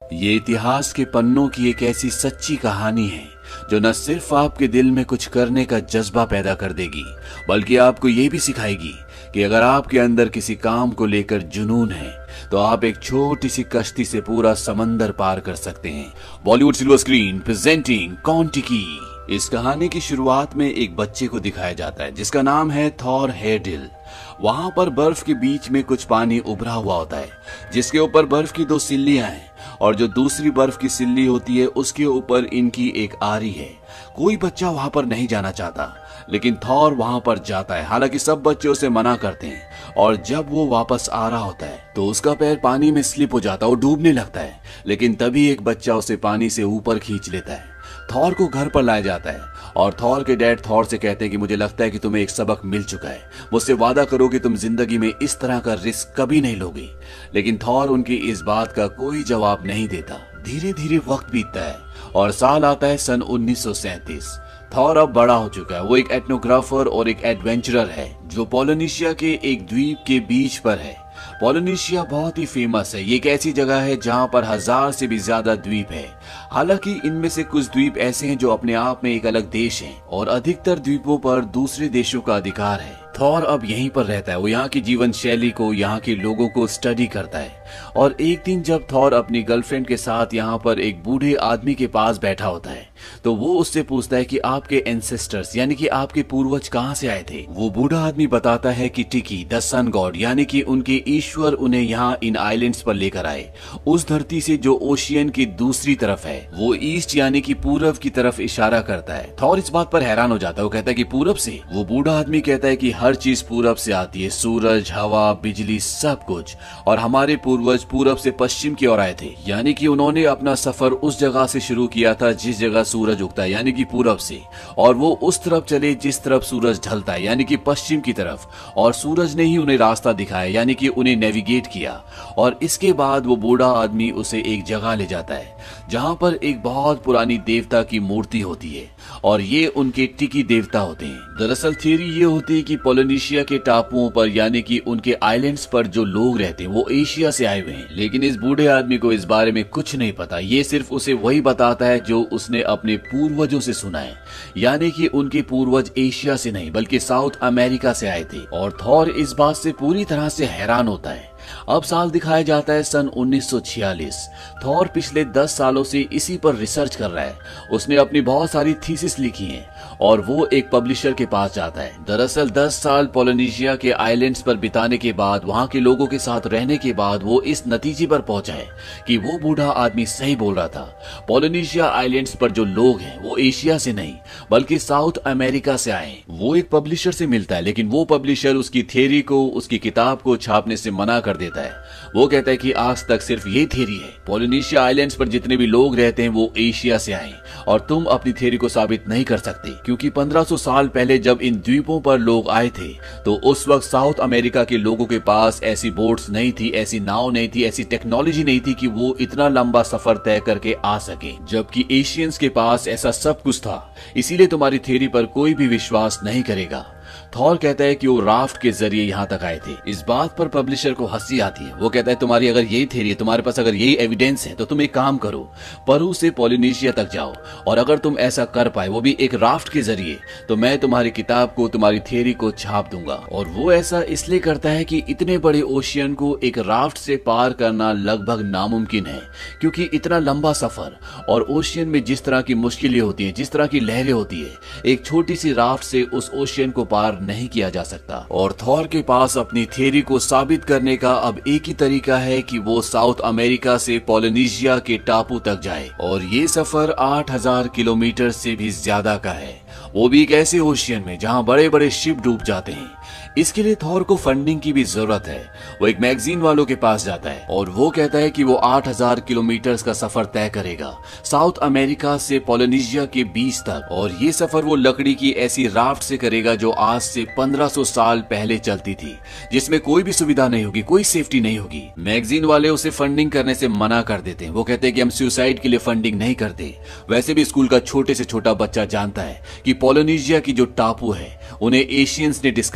ये इतिहास के पन्नों की एक ऐसी सच्ची कहानी है जो न सिर्फ आपके दिल में कुछ करने का जज्बा पैदा कर देगी, बल्कि आपको ये भी सिखाएगी कि अगर आपके अंदर किसी काम को लेकर जुनून है तो आप एक छोटी सी कश्ती से पूरा समंदर पार कर सकते हैं। Bollywood silver screen presenting Kon Tiki. इस कहानी की शुरुआत में एक बच्चे को दिखाया जाता है जिसका नाम है थॉर हेयरडिल। वहां पर बर्फ के बीच में कुछ पानी उभरा हुआ होता है जिसके ऊपर बर्फ की 2 सिल्लियां हैं और जो दूसरी बर्फ की सिल्ली होती है उसके ऊपर इनकी एक आरी है। कोई बच्चा वहां पर नहीं जाना चाहता, लेकिन थॉर वहां पर जाता है। हालांकि सब बच्चे उसे मना करते हैं और जब वो वापस आ रहा होता है तो उसका पैर पानी में स्लिप हो जाता है और डूबने लगता है, लेकिन तभी एक बच्चा उसे पानी से ऊपर खींच लेता है। थॉर को घर पर लाया जाता है और थॉर के डैड थॉर से कहते हैं कि मुझे लगता है कि तुम्हें एक सबक मिल चुका है, मुझसे वादा करो कि तुम जिंदगी में इस तरह का रिस्क कभी नहीं लोगे। लेकिन थॉर उनकी इस बात का कोई जवाब नहीं देता। धीरे धीरे वक्त बीतता है और साल आता है सन 1937। थॉर अब बड़ा हो चुका है। वो एक एथनोग्राफर और एक एडवेंचरर है जो पोलिनेशिया के एक द्वीप के बीच पर है। पोलिनेशिया बहुत ही फेमस है। ये एक ऐसी जगह है जहां पर 1000 से भी ज्यादा द्वीप है। हालांकि इनमें से कुछ द्वीप ऐसे हैं जो अपने आप में एक अलग देश हैं और अधिकतर द्वीपों पर दूसरे देशों का अधिकार है। थॉर अब यहीं पर रहता है। वो यहाँ की जीवन शैली को, यहाँ के लोगों को स्टडी करता है और एक दिन जब थॉर अपनी गर्लफ्रेंड के साथ यहाँ पर एक बूढ़े आदमी के पास बैठा होता है तो वो उससे पूछता है कि आपके एंसेस्टर्स यानी कि आपके पूर्वज कहाँ से आए थे। वो बूढ़ा आदमी बताता है कि टिकी द सन गॉड यानी कि उनके ईश्वर उन्हें यहाँ इन आइलैंड्स पर लेकर आए, उस धरती से जो ओशियन की दूसरी तरफ है। वो ईस्ट यानी कि पूरब की तरफ इशारा करता है। थॉर इस बात पर हैरान हो जाता है। वो कहता है कि पूरब से? वो बूढ़ा आदमी कहता है कि हर चीज पूरब से आती है, सूरज, हवा, बिजली, सब कुछ। और हमारे पूर्वज पूरब से पश्चिम की ओर आए थे, यानी कि उन्होंने अपना सफर उस जगह से शुरू किया था जिस जगह सूरज उगता है यानी कि पूरब से, और वो उस तरफ चले जिस तरफ सूरज ढलता है यानी कि पश्चिम की तरफ। और सूरज ने ही उन्हें रास्ता दिखाया यानी कि उन्हें नेविगेट किया। और इसके बाद वो बूढ़ा आदमी उसे एक जगह ले जाता है जहां पर एक बहुत पुरानी देवता की मूर्ति होती है और ये उनके टिकी देवता होते हैं। दरअसल थियरी ये होती है कि पोलिनेशिया के टापुओं पर यानी कि उनके आइलैंड्स पर जो लोग रहते हैं वो एशिया से आए हुए हैं, लेकिन इस बूढ़े आदमी को इस बारे में कुछ नहीं पता। ये सिर्फ उसे वही बताता है जो उसने अपने पूर्वजों से सुना है, यानी कि उनके पूर्वज एशिया से नहीं बल्कि साउथ अमेरिका से आए थे। और थॉर इस बात से पूरी तरह से हैरान होता है। अब साल दिखाया जाता है सन 1946। थॉर पिछले 10 सालों से इसी पर रिसर्च कर रहा है। उसने अपनी बहुत सारी थीसिस लिखी हैं और वो एक पब्लिशर के पास जाता है। दरअसल 10 साल पोलिनेशिया के आइलैंड्स पर बिताने के बाद, वहां के लोगों के साथ रहने के बाद वो इस नतीजे पर पहुंचा है कि वो बूढ़ा आदमी सही बोल रहा था। पोलिनेशिया आइलैंड्स पर जो लोग हैं वो एशिया से नहीं बल्कि साउथ अमेरिका से आए। वो एक पब्लिशर से मिलता है, लेकिन वो पब्लिशर उसकी थ्योरी को, उसकी किताब को छापने से मना कर देता है। वो कहता है कि आज तक सिर्फ ये थ्योरी है, पोलिनेशिया आइलैंड्स पर जितने भी लोग रहते हैं वो एशिया से आए और तुम अपनी थ्योरी को साबित नहीं कर सकते, क्योंकि 1500 साल पहले जब इन द्वीपों पर लोग आए थे तो उस वक्त साउथ अमेरिका के लोगों के पास ऐसी बोट्स नहीं थी, ऐसी नाव नहीं थी, ऐसी टेक्नोलॉजी नहीं थी कि वो इतना लंबा सफर तय करके आ सके, जबकि एशियंस के पास ऐसा सब कुछ था। इसीलिए तुम्हारी थ्योरी पर कोई भी विश्वास नहीं करेगा। थॉर कहता है कि वो राफ्ट के जरिए यहाँ तक आए थे। इस बात पर पब्लिशर को हंसी आती है। वो कहता है तुम्हारी अगर यही थ्योरी है, तुम्हारे पास अगर यही एविडेंस है तो तुम एक काम करो, परू से पोलिनेशिया तक जाओ और अगर तुम ऐसा कर पाए, वो भी एक राफ्ट के जरिए, तो मैं तुम्हारी किताब को, तुम्हारी थ्योरी को छाप दूंगा। और वो ऐसा इसलिए करता है कि इतने बड़े ओशियन को एक राफ्ट से पार करना लगभग नामुमकिन है, क्योंकि इतना लंबा सफर और ओशियन में जिस तरह की मुश्किलें होती है, जिस तरह की लहरें होती है, एक छोटी सी राफ्ट से उस ओशियन को पार नहीं किया जा सकता। और थॉर के पास अपनी थ्योरी को साबित करने का अब एक ही तरीका है कि वो साउथ अमेरिका से पोलिनेशिया के टापू तक जाए, और ये सफर 8000 किलोमीटर से भी ज्यादा का है, वो भी एक ऐसे ओशियन में जहां बड़े बड़े शिप डूब जाते हैं। इसके लिए थॉर को फंडिंग की भी जरूरत है। वो एक मैगजीन वालों के पास जाता है और वो कहता है कि वो 8000 किलोमीटर का सफर तय करेगा साउथ अमेरिका से पोलिनेशिया के बीच तक, और ये सफर वो लकड़ी की ऐसी राफ्ट से करेगा जो आज से 1500 साल पहले चलती थी, जिसमें कोई भी सुविधा नहीं होगी, कोई सेफ्टी नहीं होगी। मैगजीन वाले उसे फंडिंग करने से मना कर देते हैं। वो कहते हैं कि हम सुसाइड के लिए फंडिंग नहीं करते। वैसे भी स्कूल का छोटे से छोटा बच्चा जानता है कि पोलिनेशिया की जो टापू है उन्हें एशियंस ने डिस्कवर किया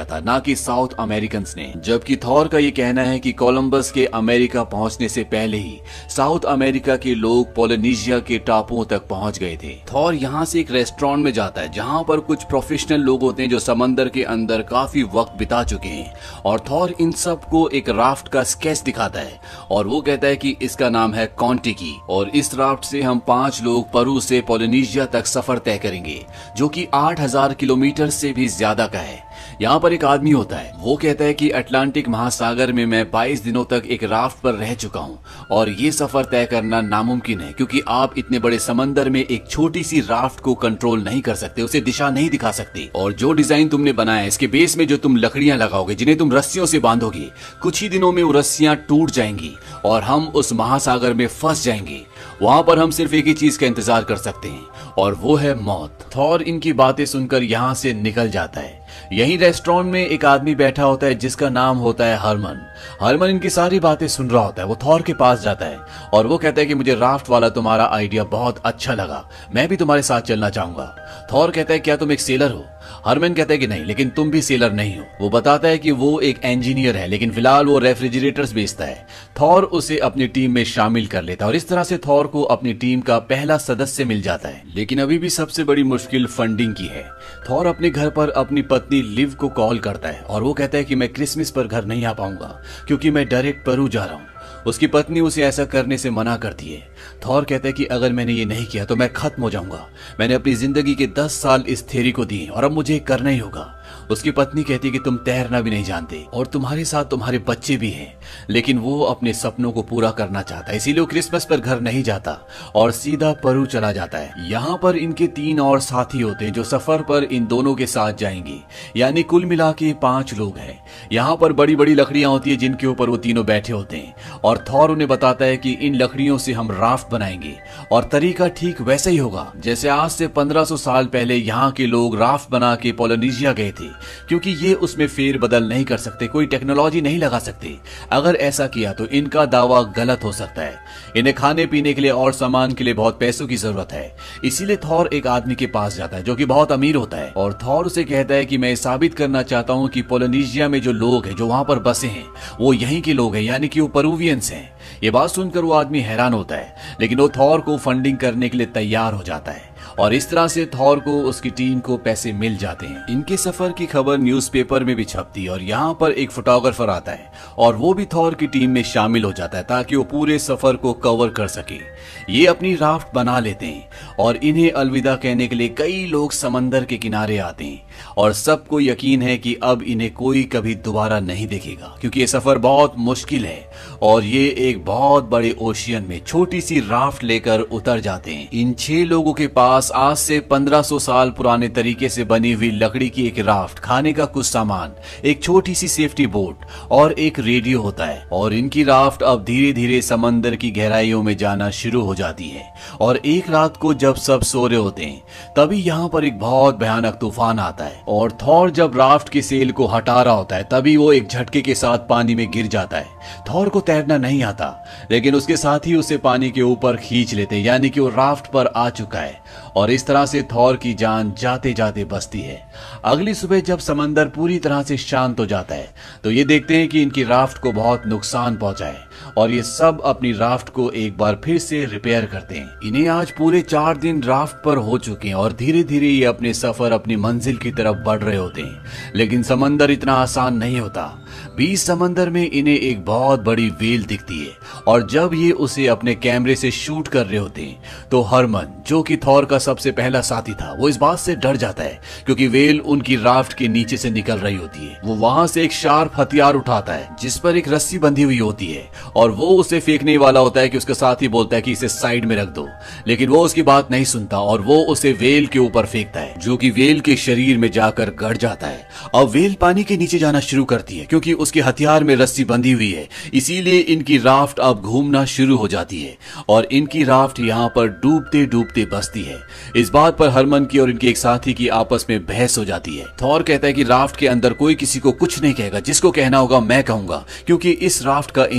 था, ना कि साउथ अमेरिकन ने। जबकि थॉर का ये कहना है कि कोलंबस के अमेरिका पहुंचने से पहले ही साउथ अमेरिका के लोग पोलिनेशिया के टापुओं तक पहुंच गए थे। थॉर यहाँ से एक रेस्टोरेंट में जाता है जहाँ पर कुछ प्रोफेशनल लोग होते हैं जो समंदर के अंदर काफी वक्त बिता चुके हैं, और थॉर इन सब को एक राफ्ट का स्केच दिखाता है और वो कहता है कि इसका नाम है कॉन्टिकी, और इस राफ्ट से हम 5 लोग पेरू से पोलिनेशिया तक सफर तय करेंगे, जो कि 8000 किलोमीटर से भी ज्यादा का है। यहाँ पर एक आदमी होता है, वो कहता है कि अटलांटिक महासागर में मैं 22 दिनों तक एक राफ्ट पर रह चुका हूँ और ये सफर तय करना नामुमकिन है, क्योंकि आप इतने बड़े समंदर में एक छोटी सी राफ्ट को कंट्रोल नहीं कर सकते, उसे दिशा नहीं दिखा सकते। और जो डिजाइन तुमने बनाया है, इसके बेस में जो तुम लकड़ियां लगाओगे, जिन्हें तुम रस्सियों से बांधोगे, कुछ ही दिनों में वो रस्सियां टूट जाएंगी और हम उस महासागर में फंस जाएंगे। वहां पर हम सिर्फ एक ही चीज का इंतजार कर सकते हैं और वो है मौत। थॉर इनकी बातें सुनकर यहाँ से निकल जाता है। यही रेस्टोरेंट में एक आदमी बैठा होता है जिसका नाम होता है हरमन। हरमन इनकी सारी बातें सुन रहा होता है। वो थॉर के पास जाता है और वो कहता है कि मुझे राफ्ट वाला तुम्हारा आइडिया बहुत अच्छा लगा, मैं भी तुम्हारे साथ चलना चाहूंगा। थॉर कहता है क्या तुम एक सेलर हो? हरमन कहता है कि नहीं, लेकिन तुम भी सेलर नहीं हो। वो बताता है कि वो एक इंजीनियर है, लेकिन फिलहाल वो रेफ्रिजरेटर्स बेचता है। थॉर उसे अपनी टीम में शामिल कर लेता है और इस तरह से थॉर को अपनी टीम का पहला सदस्य मिल जाता है। लेकिन अभी भी सबसे बड़ी मुश्किल फंडिंग की है। थॉर अपने घर पर अपनी पत्नी लिव को कॉल करता है और वो कहता है कि मैं क्रिसमस पर घर नहीं आ पाऊंगा क्योंकि मैं डायरेक्ट पेरू जा रहा हूँ। उसकी पत्नी उसे ऐसा करने से मना करती है। थॉर कहता है कि अगर मैंने ये नहीं किया तो मैं खत्म हो जाऊंगा। मैंने अपनी जिंदगी के 10 साल इस थ्योरी को दिए और अब मुझे करना ही होगा। उसकी पत्नी कहती है कि तुम तैरना भी नहीं जानते और तुम्हारे साथ तुम्हारे बच्चे भी हैं, लेकिन वो अपने सपनों को पूरा करना चाहता है, इसीलिए वो क्रिसमस पर घर नहीं जाता और सीधा पेरू चला जाता है। यहाँ पर इनके 3 और साथी होते हैं जो सफर पर इन दोनों के साथ जाएंगे, यानी कुल मिला के 5 लोग हैं। यहाँ पर बड़ी बड़ी लकड़ियां होती है जिनके ऊपर वो तीनों बैठे होते हैं और थॉर उन्हें बताता है कि इन लकड़ियों से हम राफ्ट बनाएंगे और तरीका ठीक वैसा ही होगा जैसे आज से 1500 साल पहले यहाँ के लोग राफ्ट बना के पोलिनेशिया गए थे, क्योंकि ये उसमें फेर बदल नहीं कर सकते, कोई टेक्नोलॉजी नहीं लगा सकते। अगर ऐसा किया तो इनका दावा गलत हो सकता है। इन्हें खाने पीने के लिए और सामान के लिए बहुत पैसों की जरूरत है, इसीलिए थॉर एक आदमी के पास जाता है जो कि बहुत अमीर होता है और थॉर उसे कहता है कि मैं साबित करना चाहता हूँ कि पोलिनेशिया में जो लोग हैं, जो वहां पर बसे हैं, वो यहीं के लोग हैं, यानी कि वो पेरुवियंस हैं। ये बात सुनकर वो आदमी हैरान होता है, लेकिन वो थॉर को फंडिंग करने के लिए तैयार हो जाता है और इस तरह से थॉर को उसकी टीम को पैसे मिल जाते हैं। इनके सफर की खबर न्यूज़पेपर में भी छपती है और यहाँ पर एक फोटोग्राफर आता है और वो भी थॉर की टीम में शामिल हो जाता है ताकि वो पूरे सफर को कवर कर सके। ये अपनी राफ्ट बना लेते हैं और इन्हें अलविदा कहने के लिए कई लोग समंदर के किनारे आते हैं और सबको यकीन है कि अब इन्हें कोई कभी दोबारा नहीं देखेगा, क्योंकि ये सफर बहुत मुश्किल है और ये एक बहुत बड़े ओशियन में छोटी सी राफ्ट लेकर उतर जाते हैं। इन 6 लोगों के पास आज से 1500 साल पुराने तरीके से बनी हुई लकड़ी की एक राफ्ट, खाने का कुछ सामान, एक छोटी सी सेफ्टी बोट और एक रेडियो होता है और इनकी राफ्ट अब धीरे धीरे समंदर की गहराइयों में जाना शुरू हो जाती है। और एक रात को जब सब सो रहे होते हैं तभी यहाँ पर एक बहुत भयानक तूफान आता है और थॉर जब राफ्ट के सेल को हटा रहा होता है तभी वो एक झटके के साथ पानी में गिर जाता है। थॉर को तैरना नहीं आता, लेकिन उसके साथ ही उसे पानी के ऊपर खींच लेते, यानी कि वो राफ्ट पर आ चुका है और इस तरह से थॉर की जान जाते जाते बचती है। अगली सुबह जब समंदर पूरी तरह से शांत हो जाता है तो ये देखते हैं कि इनकी राफ्ट को बहुत नुकसान पहुंचा है और ये सब अपनी राफ्ट को एक बार फिर से रिपेयर करते हैं। इन्हें आज पूरे 4 दिन राफ्ट पर हो चुके हैं और धीरे धीरे ये अपने सफर, अपनी मंजिल की तरफ बढ़ रहे होते हैं, लेकिन समंदर इतना आसान नहीं होता। बीच समंदर में इन्हें एक बहुत बड़ी व्हेल दिखती है और जब ये उसे अपने कैमरे से शूट कर रहे होते हैं तो हरमन, जो कि थॉर का सबसे पहला साथी था, वो इस बात से डर जाता है क्योंकि व्हेल उनकी राफ्ट के नीचे से निकल रही होती है। वो वहां से एक शार्प हथियार उठाता है जिस पर एक रस्सी बंधी हुई होती है और वो उसे फेंकने वाला होता है कि उसका साथी बोलता है कि इसे साइड में रख दो, लेकिन वो उसकी बात नहीं सुनता और वो उसे व्हेल के ऊपर फेंकता है जो कि व्हेल के शरीर में जाकर गड़ जाता है। अब व्हेल पानी के नीचे जाना शुरू करती है क्योंकि उसके हथियार में रस्सी बंधी हुई है, इसीलिए इनकी राफ्ट अब घूमना शुरू हो जाती है और इनकी राफ्ट यहाँ पर डूबते डूबते बसती है। इस बात पर हरमन की और इनके एक साथी की आपस में बहस हो जाती है। थॉर कहता है कि राफ्ट के अंदर कोई किसी को कुछ नहीं कहेगा, जिसको कहना होगा मैं कहूंगा, क्योंकि इस राफ्ट का इंचार्ज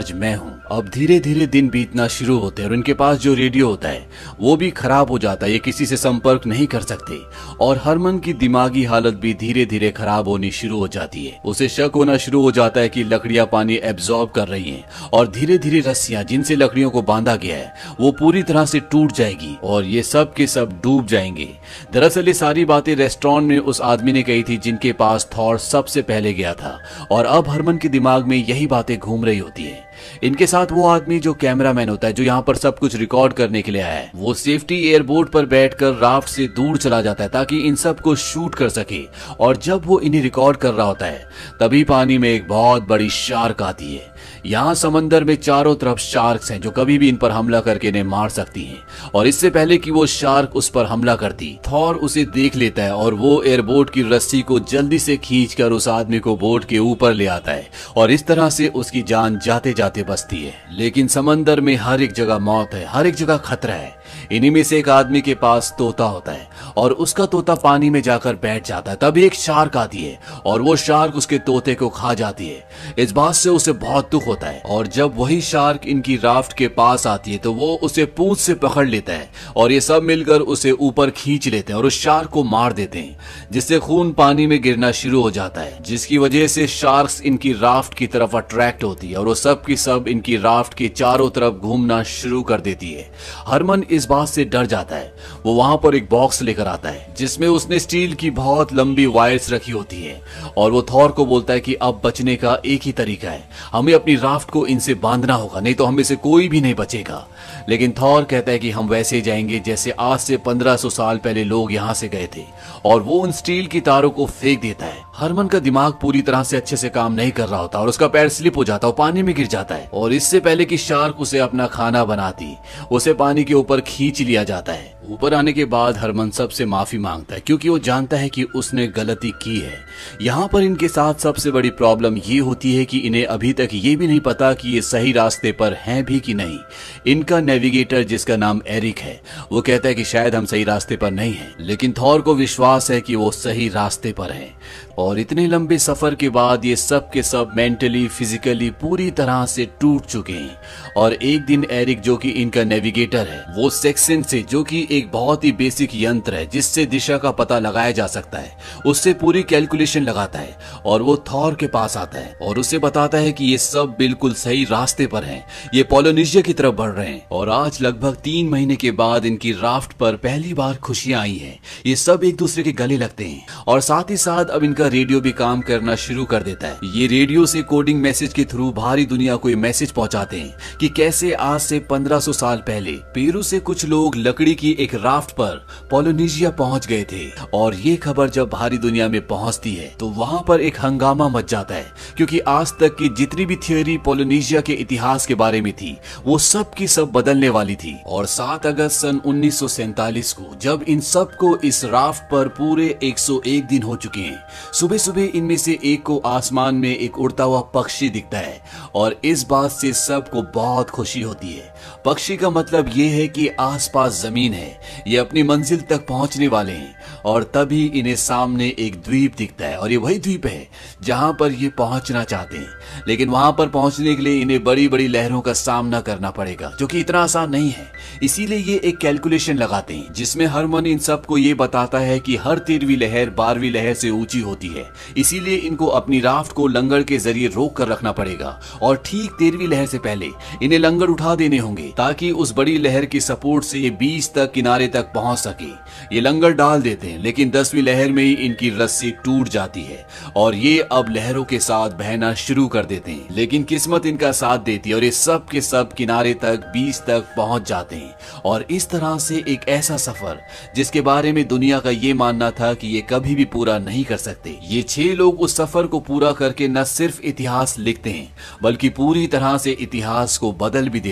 आज मैं हूँ। अब धीरे धीरे दिन बीतना शुरू होते हैं और उनके पास जो रेडियो होता है वो भी खराब हो जाता है, ये किसी से संपर्क नहीं कर सकते। और हरमन की दिमागी हालत भी धीरे धीरे खराब होनी शुरू हो जाती है। उसे शक होना शुरू हो जाता है कि लकड़ियां पानी एब्जॉर्ब कर रही हैं और धीरे धीरे रस्सियां जिनसे लकड़ियों को बांधा गया है वो पूरी तरह से टूट जाएगी और ये सब के सब डूब जाएंगे। दरअसल ये सारी बातें रेस्टोरेंट में उस आदमी ने कही थी जिनके पास थॉर सबसे पहले गया था और अब हरमन के दिमाग में यही बातें घूम रही होती है। इनके साथ वो आदमी जो कैमरामैन होता है, जो यहाँ पर सब कुछ रिकॉर्ड करने के लिए आया है, वो सेफ्टी एयरबोर्ड पर बैठकर राफ्ट से दूर चला जाता है ताकि इन सब को शूट कर सके। और जब वो इन्हें रिकॉर्ड कर रहा होता है तभी पानी में एक बहुत बड़ी शार्क आती है। यहाँ समंदर में चारों तरफ शार्क्स हैं जो कभी भी इन पर हमला करके इन्हें मार सकती हैं। और इससे पहले कि वो शार्क उस पर हमला करती, थॉर उसे देख लेता है और वो एयरबोट की रस्सी को जल्दी से खींचकर उस आदमी को बोट के ऊपर ले आता है और इस तरह से उसकी जान जाते जाते बचती है। लेकिन समंदर में हर एक जगह मौत है, हर एक जगह खतरा है। इन्हीं में से एक आदमी के पास तोता होता है और उसका तोता पानी में जाकर बैठ जाता है। तभी एक शार्क आती है और वो शार्क उसके तोते को खा जाती है। इस बात से उसे बहुत दुख होता है और जब वही शार्क इनकी राफ्ट के पास आती है तो वो उसे पूंछ से पकड़ लेता है और ये सब मिलकर उसे ऊपर खींच लेते हैं और उस शार्क को मार देते हैं, जिससे खून पानी में गिरना शुरू हो जाता है, जिसकी वजह से शार्क्स इनकी राफ्ट की तरफ अट्रैक्ट होती है और वो सब की सब इनकी राफ्ट के चारों तरफ घूमना शुरू कर देती है। हरमन इस बात से डर जाता है। वो वहां पर एक बॉक्स लेकर आता है जिसमें उसने स्टील की बहुत लंबी वायर्स रखी होती है और वो थॉर को बोलता है कि अब बचने का एक ही तरीका है, हमें अपनी राफ्ट को इनसे बांधना होगा, नहीं तो हम में से कोई भी नहीं बचेगा। लेकिन थॉर कहता है कि हम वैसे ही जाएंगे जैसे आज से 1500 साल पहले लोग यहाँ से गए थे और वो उन स्टील की तारों को फेंक देता है। हरमन का दिमाग पूरी तरह से अच्छे से काम नहीं कर रहा होता और उसका पैर स्लिप हो जाता है, पानी में गिर जाता है और इससे पहले कि शार्क उसे अपना खाना बनाती, उसे पानी के ऊपर खींच लिया जाता है। ऊपर आने के बाद हरमन सबसे माफी मांगता है क्योंकि वो जानता है कि उसने गलती की है। यहाँ पर इनके साथ सबसे बड़ी प्रॉब्लम ये होती है कि इन्हें अभी तक ये भी नहीं पता कि ये सही रास्ते पर हैं भी कि नहीं। इनका नेविगेटर जिसका नाम एरिक है वो कहता है कि शायद हम सही रास्ते पर नहीं हैं, लेकिन थॉर को विश्वास है कि वो सही रास्ते पर हैं। और इतने लंबे सफर के बाद ये सब के सब मेंटली फिजिकली पूरी तरह से टूट चुके हैं। और एक दिन एरिक जो कि इनका नेविगेटर है वो सेक्सन से, जो कि एक बहुत ही बेसिक यंत्र है जिससे दिशा का पता लगाया जा सकता है, उससे पूरी कैलकुलेशन लगाता है और वो थॉर के पास आता है और उसे बताता है कि ये सब बिल्कुल सही रास्ते पर हैं, ये पोलिनेशिया की तरफ बढ़ रहे हैं। और आज लगभग 3 महीने के बाद इनकी राफ्ट पर पहली बार खुशियां आई हैं। ये सब एक दूसरे के गले लगते हैं और साथ ही साथ अब इनका रेडियो भी काम करना शुरू कर देता है। ये रेडियो से कोडिंग मैसेज के थ्रू बाहरी दुनिया को ये मैसेज पहुंचाते हैं कि कैसे आज से 1500 साल पहले पेरू से कुछ लोग लकड़ी की एक राफ्ट पर पोलिनेशिया पहुंच गए थे। और ये खबर जब बाहरी दुनिया में पहुंचती है तो वहां पर एक हंगामा मच जाता है क्योंकि आज तक की जितनी भी थ्योरी पोलिनेशिया के इतिहास के बारे में थी वो सब की सब बदलने वाली थी। और 7 अगस्त सन 1947 को जब इन सब को इस राफ्ट पर पूरे 101 दिन हो चुके हैं, सुबह सुबह इनमें से एक को आसमान में एक उड़ता हुआ पक्षी दिखता है और इस बात से सबको बहुत खुशी होती है। पक्षी का मतलब ये है कि आसपास जमीन है, ये अपनी मंजिल तक पहुंचने वाले हैं। और तभी इन्हें सामने एक द्वीप दिखता है और ये वही द्वीप है जहां पर ये पहुंचना चाहते हैं, लेकिन वहां पर पहुंचने के लिए इन्हें बड़ी बड़ी लहरों का सामना करना पड़ेगा जो कि इतना आसान नहीं है। इसीलिए ये एक कैलकुलेशन लगाते हैं जिसमें हरमन इन सबको ये बताता है कि हर 13वीं लहर 12वीं लहर से ऊंची होती है, इसीलिए इनको अपनी राफ्ट को लंगर के जरिए रोक कर रखना पड़ेगा और ठीक 13वीं लहर से पहले इन्हें लंगर उठा देने होंगे ताकि उस बड़ी लहर की सपोर्ट से ये बीच तक किनारे तक पहुंच सके। ये लंगर डाल देते हैं लेकिन 10वीं लहर में ही इनकी रस्सी टूट जाती है और ये अब लहरों के साथ बहना शुरू कर देते हैं। लेकिन किस्मत इनका साथ देती है और ये सब के सब किनारे तक बीच तक पहुंच जाते हैं। और इस तरह से एक ऐसा सफर जिसके बारे में दुनिया का ये मानना था कि ये कभी भी पूरा नहीं कर सकते, ये 6 लोग उस सफर को पूरा करके न सिर्फ इतिहास लिखते हैं बल्कि पूरी तरह से इतिहास को बदल भी देते हैं।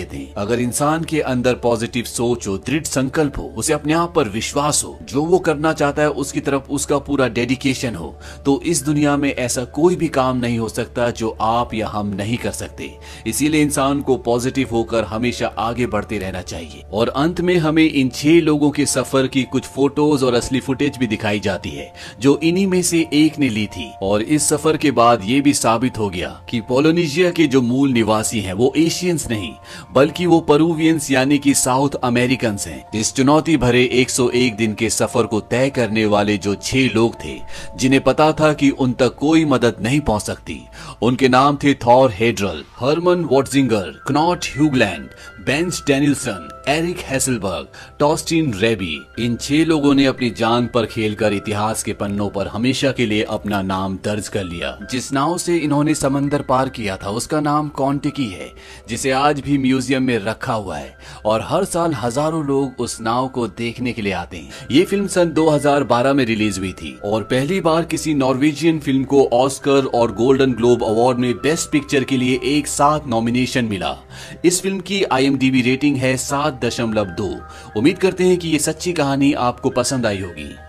अगर इंसान के अंदर पॉजिटिव सोच हो, दृढ़ संकल्प हो, उसे अपने आप पर विश्वास हो, जो वो करना चाहता है उसकी तरफ उसका पूरा डेडिकेशन हो, तो इस दुनिया में ऐसा कोई भी काम नहीं हो सकता जो आप या हम नहीं कर सकते। इसीलिए इंसान को पॉजिटिव होकर हमेशा आगे बढ़ते रहना चाहिए। और अंत में हमें इन 6 लोगों के सफर की कुछ फोटोज और असली फुटेज भी दिखाई जाती है जो इन्हीं में से एक ने ली थी। और इस सफर के बाद ये भी साबित हो गया कि पोलिनेशिया के जो मूल निवासी हैं वो एशियंस नहीं बल्कि वो पेरुवियंस यानी कि साउथ अमेरिकन हैं। इस चुनौती भरे 101 दिन के सफर को तय करने वाले जो 6 लोग थे जिन्हें पता था कि उन तक कोई मदद नहीं पहुंच सकती, उनके नाम थे Thor Heyerdahl, Herman Watzinger, Knut Haugland, Bengt Danielsson, Erik Hesselberg, Torstein Raaby. इन 6 लोगों ने अपनी जान पर खेलकर इतिहास के पन्नों पर हमेशा के लिए अपना नाम दर्ज कर लिया। जिस नाव से इन्होंने समंदर पार किया था उसका नाम कॉन्टिकी है, जिसे आज भी म्यूजियम में रखा हुआ है और हर साल हजारों लोग उस नाव को देखने के लिए आते हैं। ये फिल्म सन 2012 में रिलीज हुई थी और पहली बार किसी नॉर्वेजियन फिल्म को ऑस्कर और गोल्डन ग्लोब अवार्ड में बेस्ट पिक्चर के लिए एक साथ नॉमिनेशन मिला। इस फिल्म की IMDb रेटिंग है 7.2। उम्मीद करते हैं कि ये सच्ची कहानी आपको पसंद आई होगी।